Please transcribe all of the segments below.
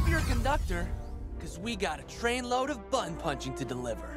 up your conductor, because we got a trainload of button punching to deliver.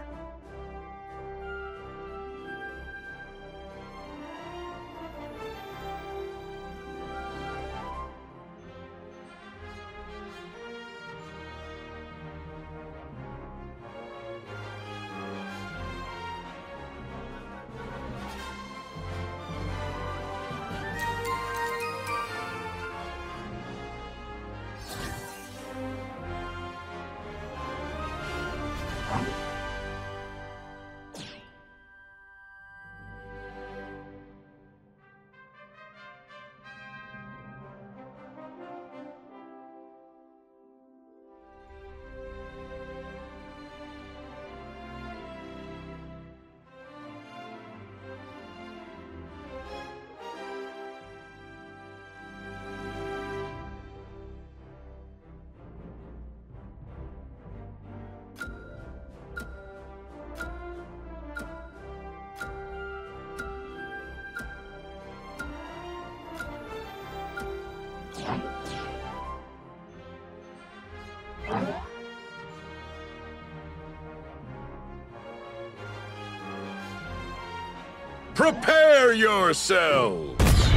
Prepare yourselves!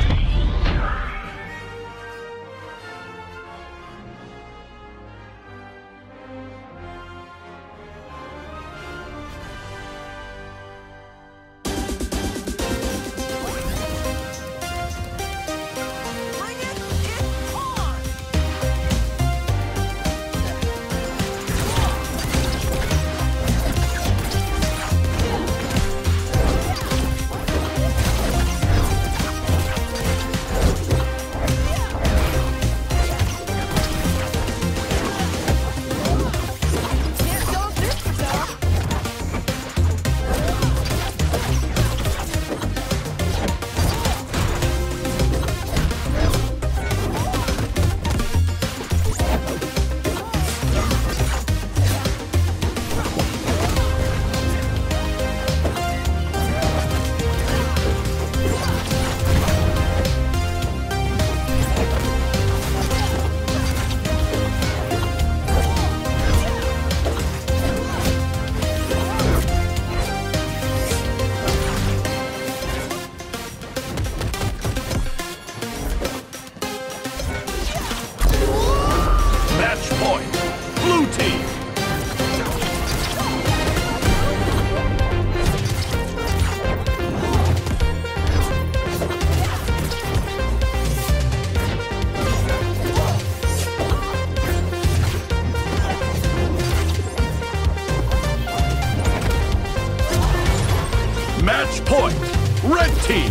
Match point, red team!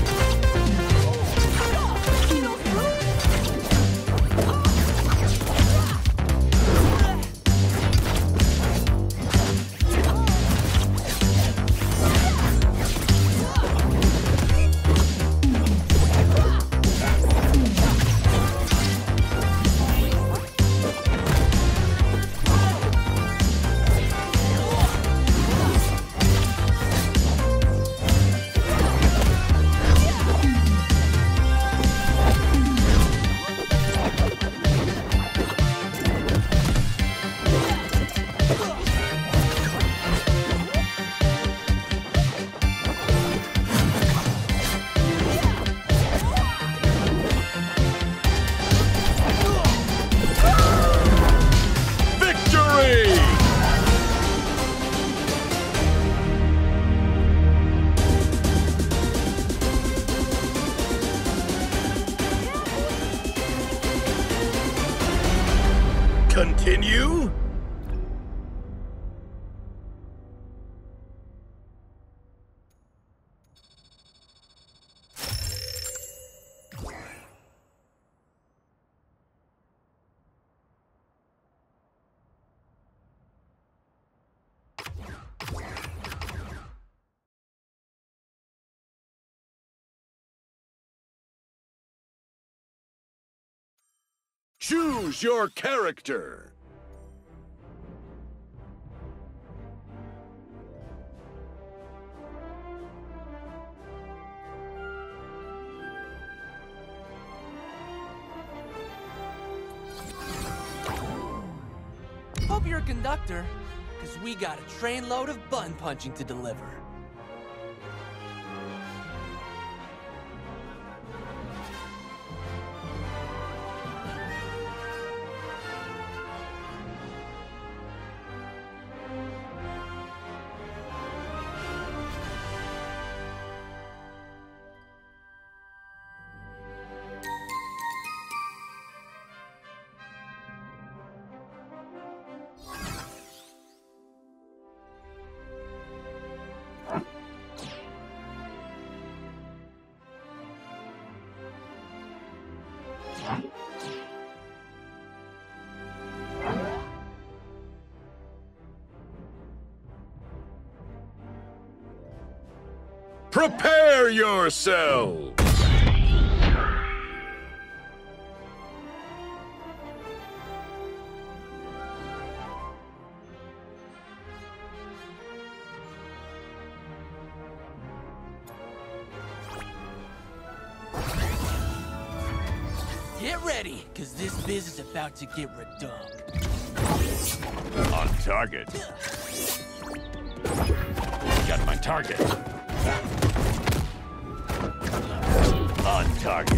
Continue? Choose your character. Hope you're a conductor, because we got a trainload of button punching to deliver. Prepare yourselves! Get ready, because this biz is about to get redunk. On target. Got my target. On target.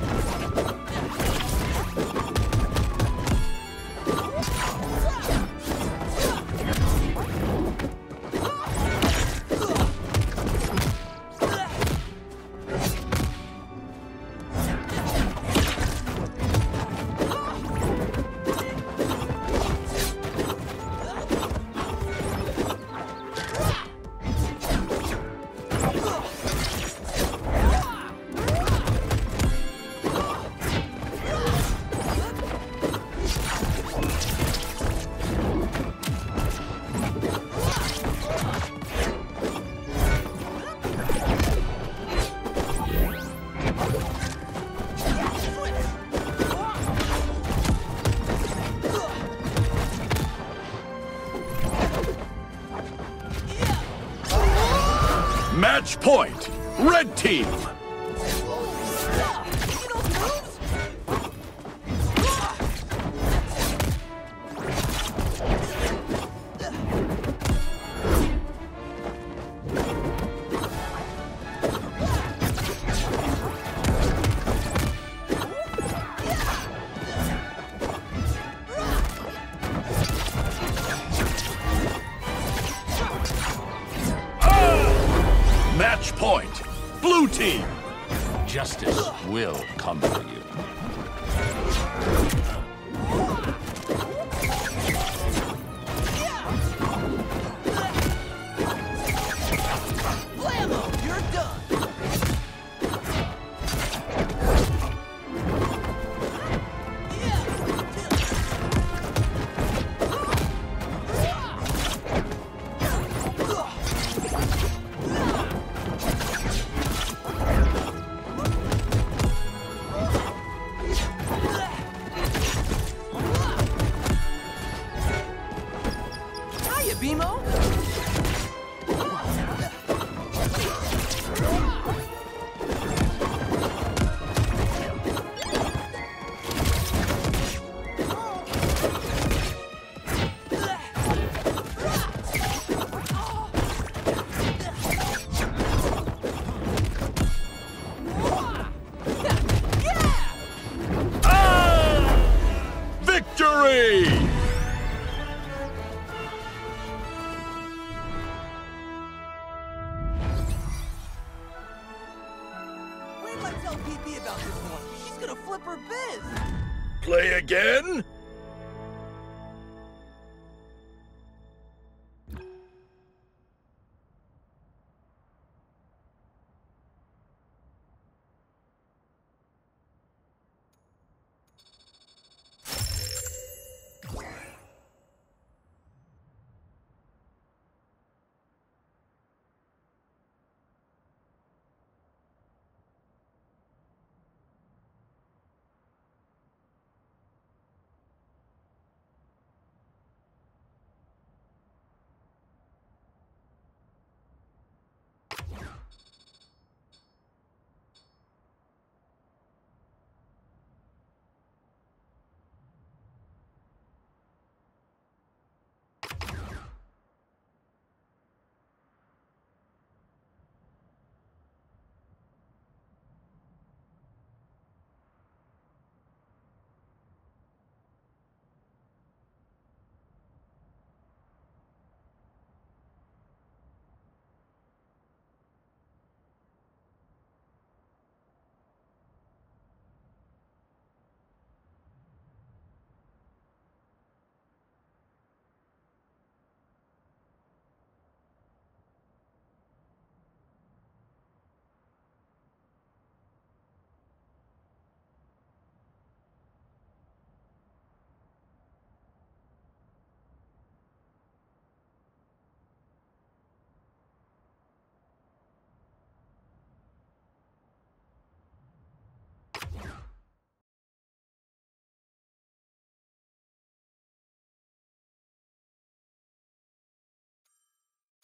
Match point! Red team! Match point! Blue team! Justice will come for you. Blammo, you're done. Hiya, Bimo. Victory! Wait till I tell PP about this one. She's gonna flip her biz. Play again?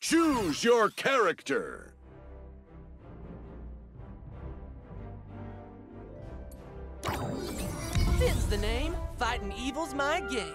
Choose your character. Fit's the name. Fighting evil's my game.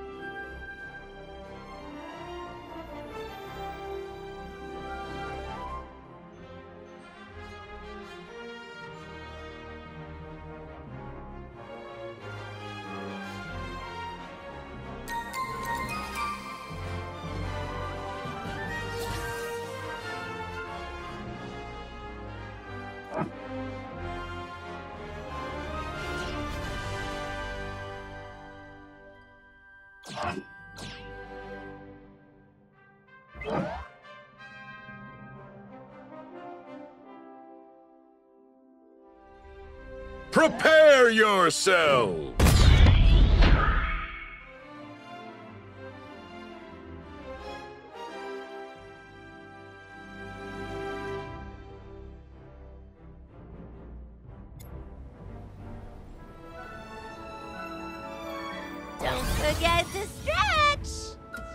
Prepare yourselves! Don't forget to stretch!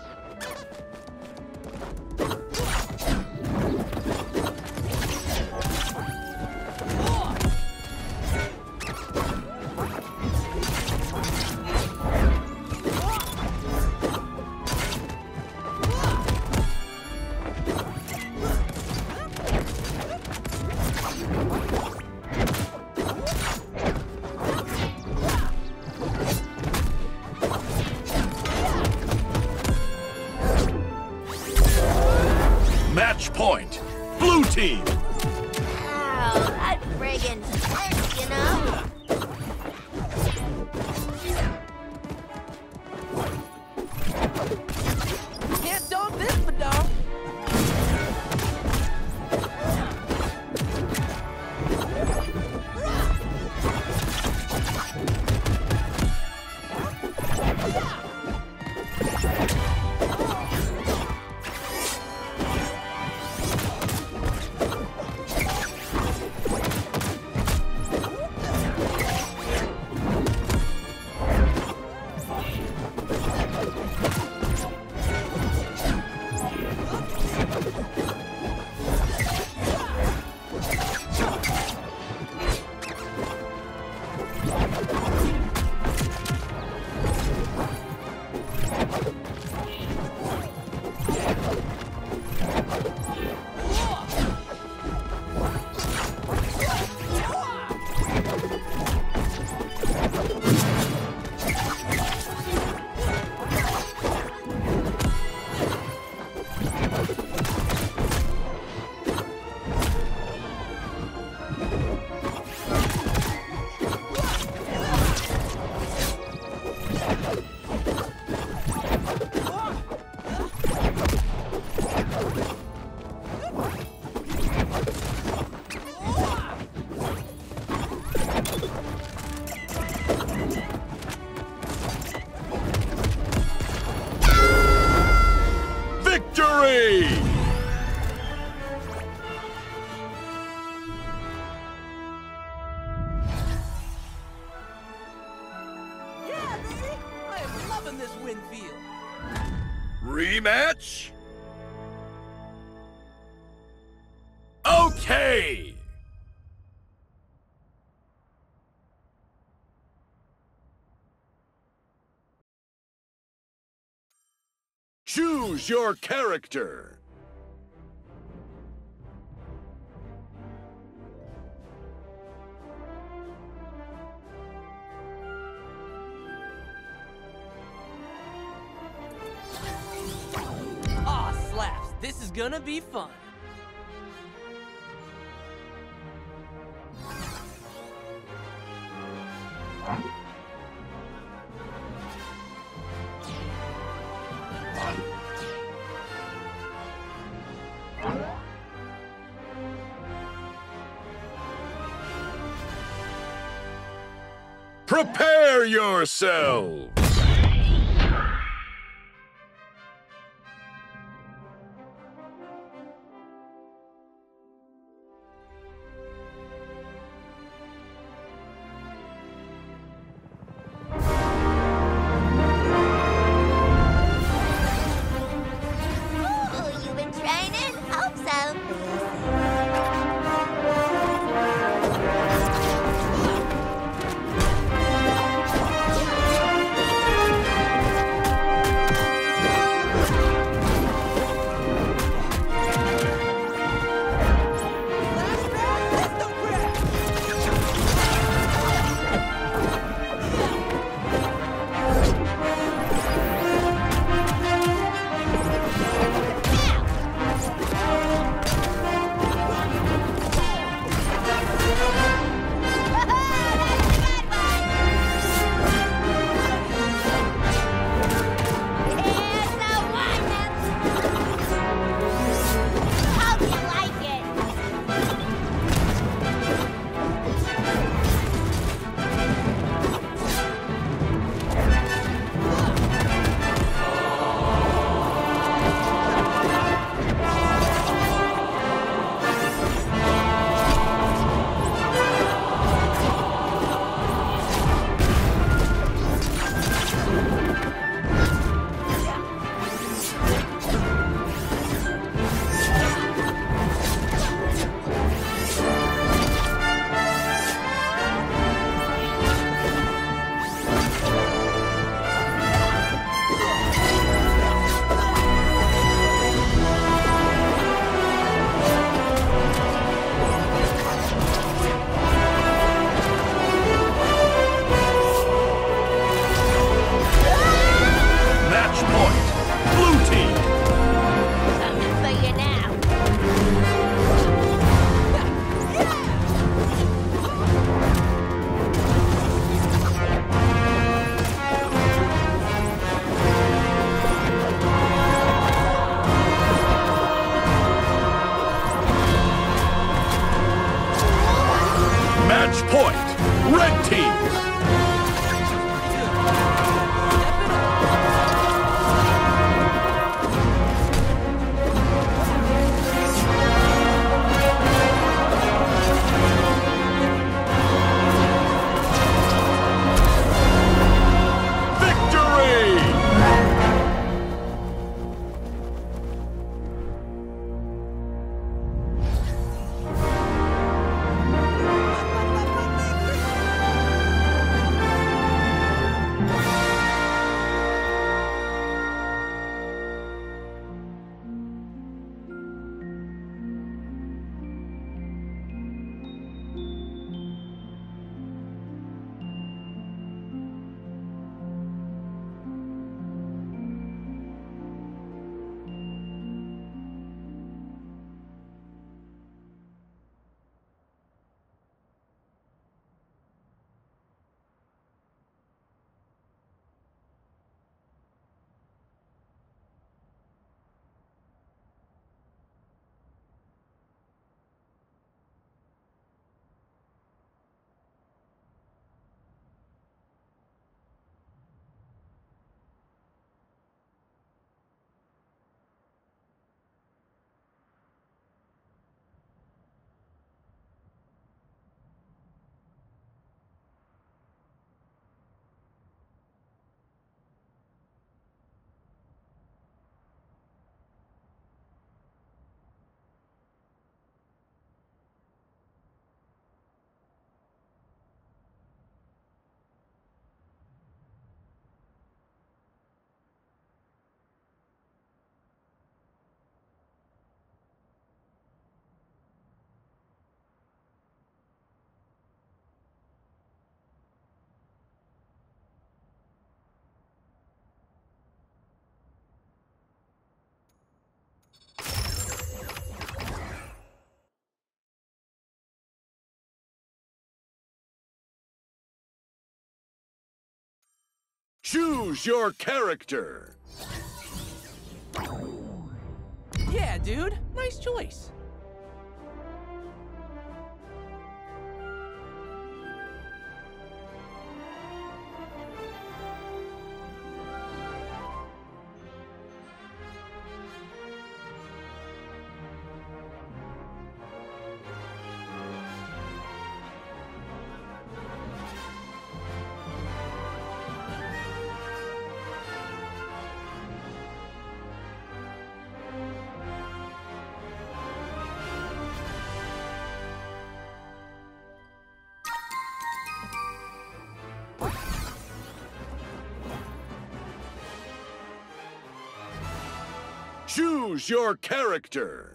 Match point. Blue team. Ow, that friggin' hurts, you know? Can't dog this, my dog. Victory! Yeah, baby. I am loving this wind field. Rematch? Okay! Choose your character. Aw, slaps. This is gonna be fun. Prepare yourselves! Ooh, you've been trying Choose your character. Yeah, dude. Nice choice. Choose your character.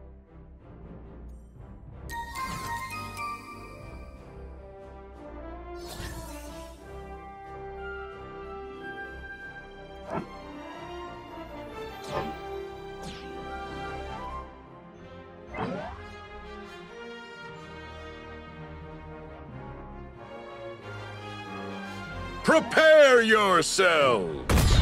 Prepare yourselves!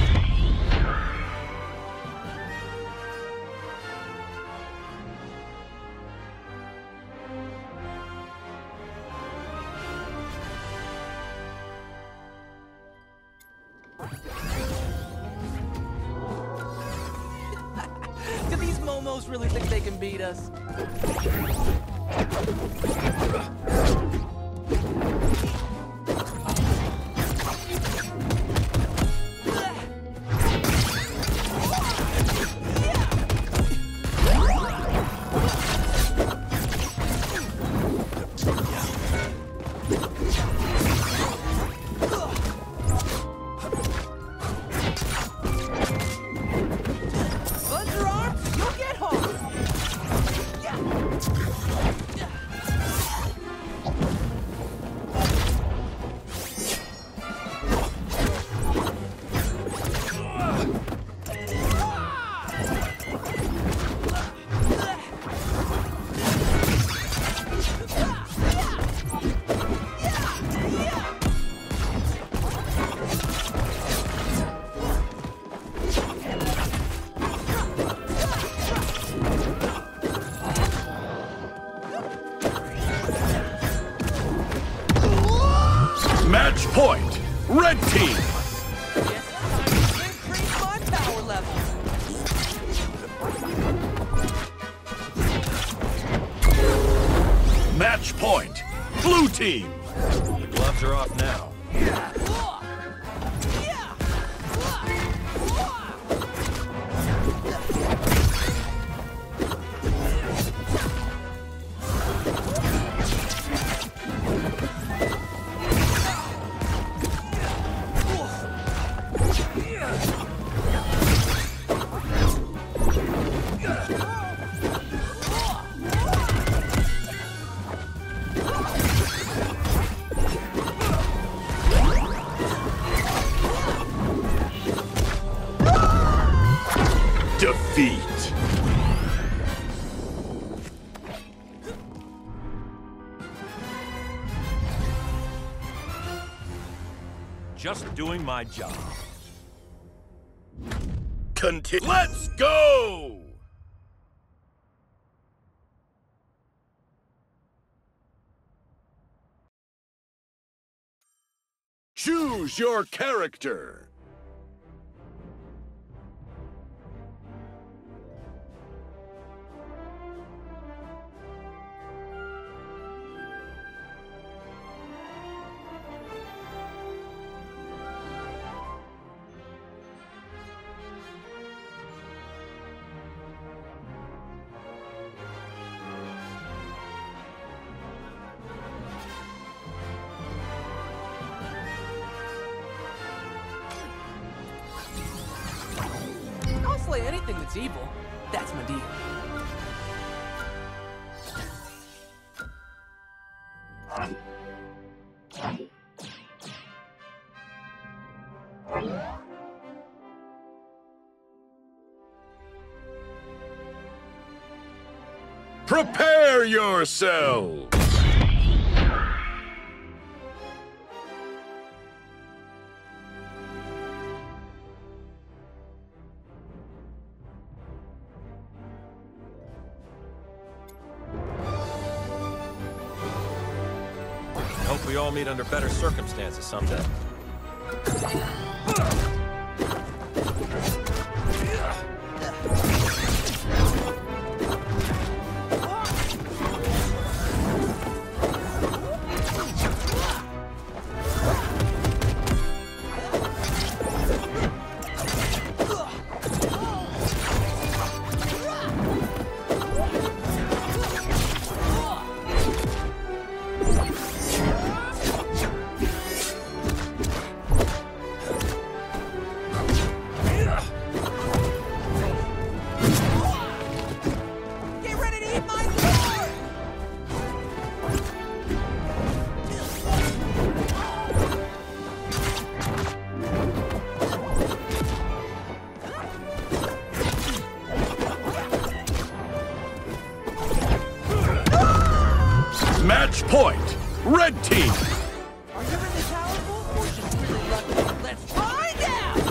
Do these momos really think they can beat us? Match point, red team. Guess it's time to increase my power level. Match point, blue team. The gloves are off now. Defeat. Just doing my job. Let's go! Choose your character. I'll slay anything that's evil. That's my deal. Prepare yourselves! We all meet under better circumstances someday. Match point, red team. Are you really powerful or just really lucky? Let's find out!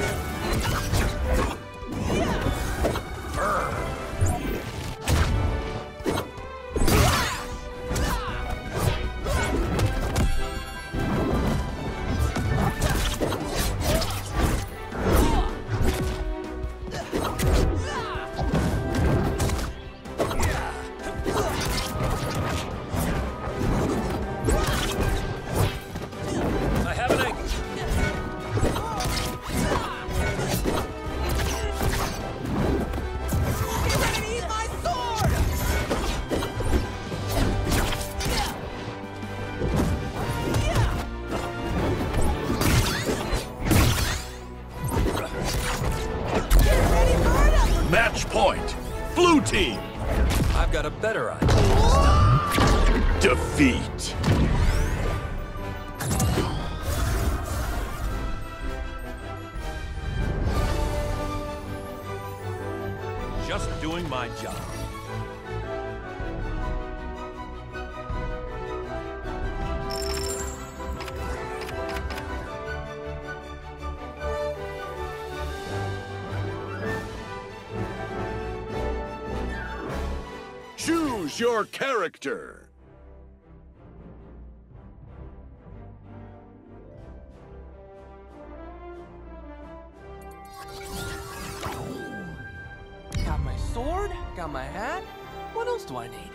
I have an egg. Get ready to eat my sword! Get ready for it! Match point, blue team. I've got a better idea. Defeat. Just doing my job. Choose your character. Got my sword, got my hat. What else do I need?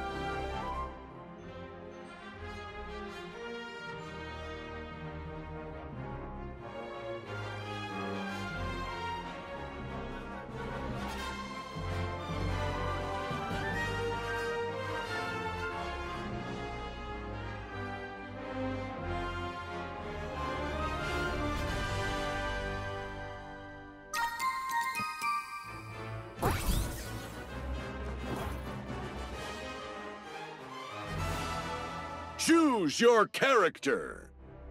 Choose your character.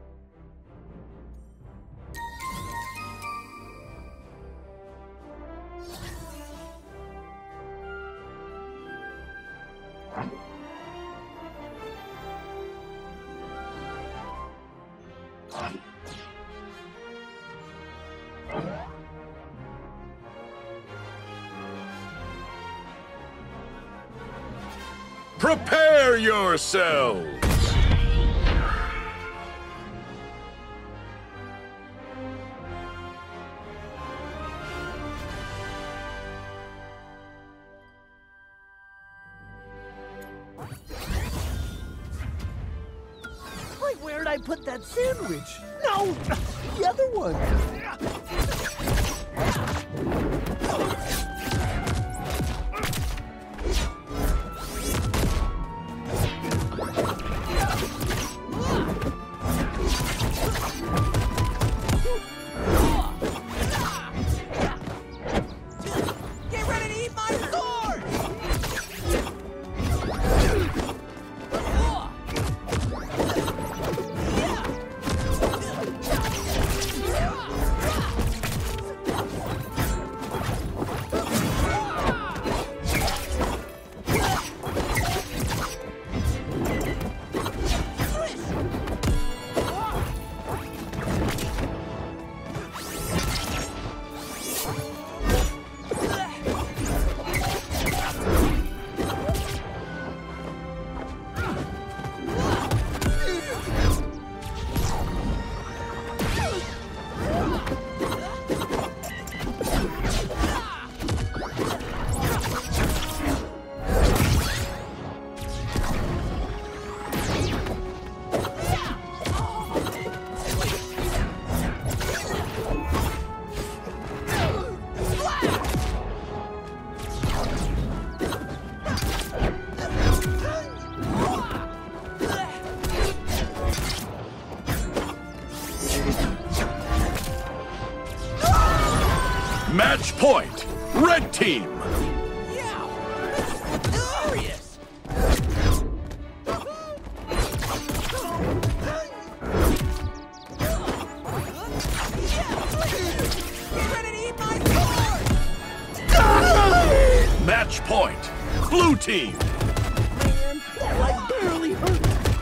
Prepare yourselves! Wait, where did I put that sandwich? No, the other one. Get ready to eat my sword! Match point. Red team. Yeah! Glorious! Get ready to eat my sword! Match point. Blue team. Man, that like barely hurt.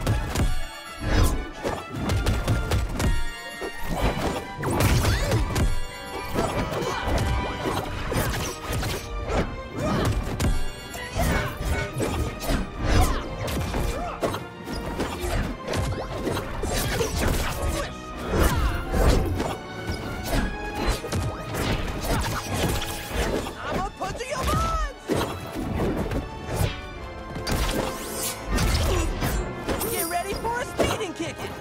I'm a punch of your buns! Get ready for a speeding kicking!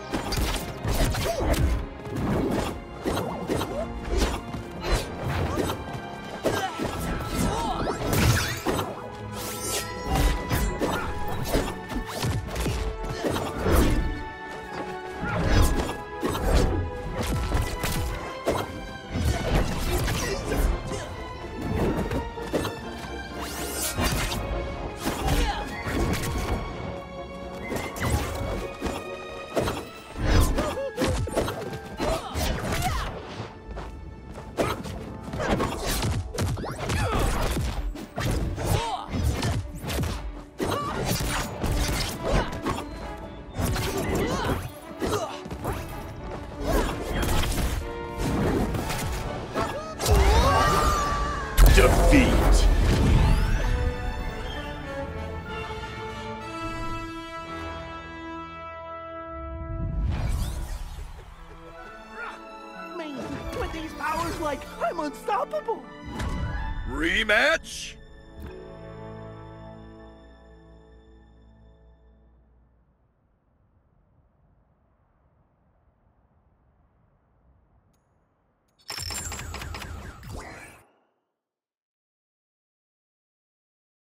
Defeat. Man, with these powers, like, I'm unstoppable. Rematch.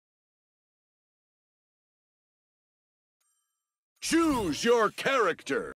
Choose your character.